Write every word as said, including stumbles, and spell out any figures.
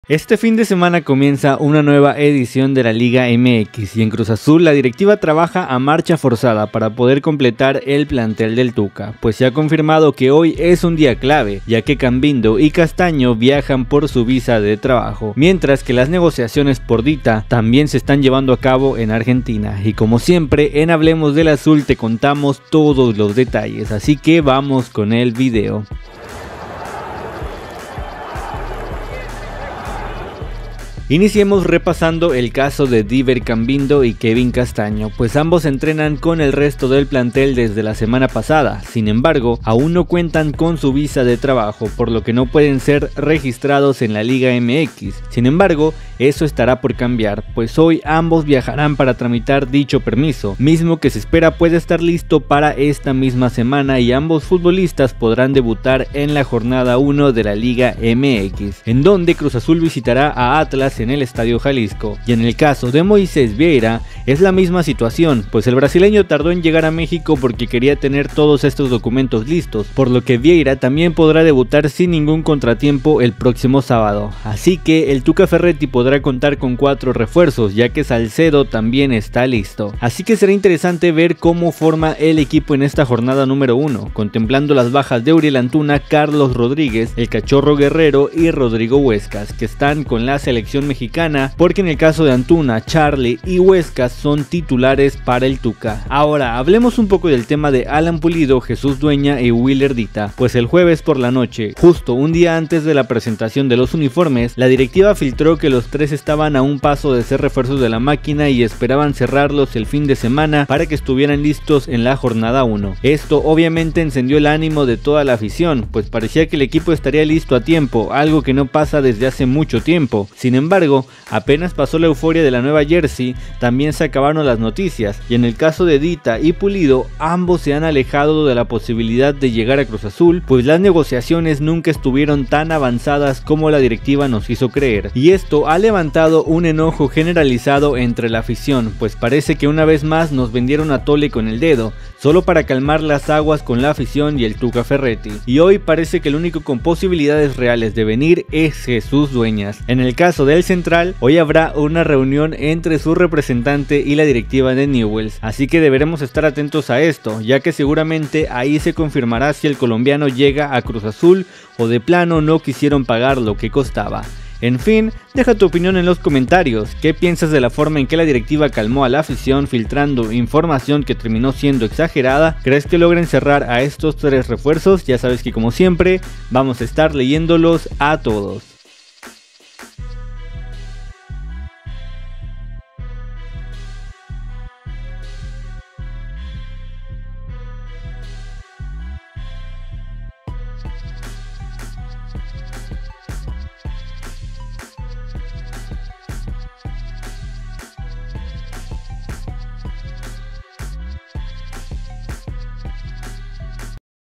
Este fin de semana comienza una nueva edición de la Liga M X y en Cruz Azul la directiva trabaja a marcha forzada para poder completar el plantel del Tuca, pues se ha confirmado que hoy es un día clave, ya que Cambindo y Castaño viajan por su visa de trabajo, mientras que las negociaciones por Dita también se están llevando a cabo en Argentina. Y como siempre en Hablemos del Azul te contamos todos los detalles, así que vamos con el video. Iniciemos repasando el caso de Diver Cambindo y Kevin Castaño, pues ambos entrenan con el resto del plantel desde la semana pasada. Sin embargo, aún no cuentan con su visa de trabajo, por lo que no pueden ser registrados en la Liga M X. Sin embargo, eso estará por cambiar, pues hoy ambos viajarán para tramitar dicho permiso, mismo que se espera puede estar listo para esta misma semana, y ambos futbolistas podrán debutar en la jornada uno de la Liga M X, en donde Cruz Azul visitará a Atlas en el Estadio Jalisco. Y en el caso de Moisés Vieira es la misma situación, pues el brasileño tardó en llegar a México porque quería tener todos estos documentos listos, por lo que Vieira también podrá debutar sin ningún contratiempo el próximo sábado. Así que el Tuca Ferretti podrá contar con cuatro refuerzos, ya que Salcedo también está listo. Así que será interesante ver cómo forma el equipo en esta jornada número uno, contemplando las bajas de Uriel Antuna, Carlos Rodríguez, el Cachorro Guerrero y Rodrigo Huescas, que están con la selección mexicana, porque en el caso de Antuna, Charlie y Huescas son titulares para el Tuca. Ahora hablemos un poco del tema de Alan Pulido, Jesús Dueña y Willer Dita, pues el jueves por la noche, justo un día antes de la presentación de los uniformes, la directiva filtró que los tres estaban a un paso de ser refuerzos de la máquina y esperaban cerrarlos el fin de semana para que estuvieran listos en la jornada uno. Esto obviamente encendió el ánimo de toda la afición, pues parecía que el equipo estaría listo a tiempo, algo que no pasa desde hace mucho tiempo. Sin embargo, apenas pasó la euforia de la nueva jersey, también se acabaron las noticias, y en el caso de Dita y Pulido, ambos se han alejado de la posibilidad de llegar a Cruz Azul, pues las negociaciones nunca estuvieron tan avanzadas como la directiva nos hizo creer, y esto ha levantado un enojo generalizado entre la afición, pues parece que una vez más nos vendieron a tole con el dedo, solo para calmar las aguas con la afición y el Tuca Ferretti, y hoy parece que el único con posibilidades reales de venir es Jesús Dueñas. En el caso del central, hoy habrá una reunión entre su representante y la directiva de Newell's, así que deberemos estar atentos a esto, ya que seguramente ahí se confirmará si el colombiano llega a Cruz Azul o de plano no quisieron pagar lo que costaba. En fin, deja tu opinión en los comentarios. ¿Qué piensas de la forma en que la directiva calmó a la afición filtrando información que terminó siendo exagerada? ¿Crees que logren cerrar a estos tres refuerzos? Ya sabes que como siempre vamos a estar leyéndolos a todos.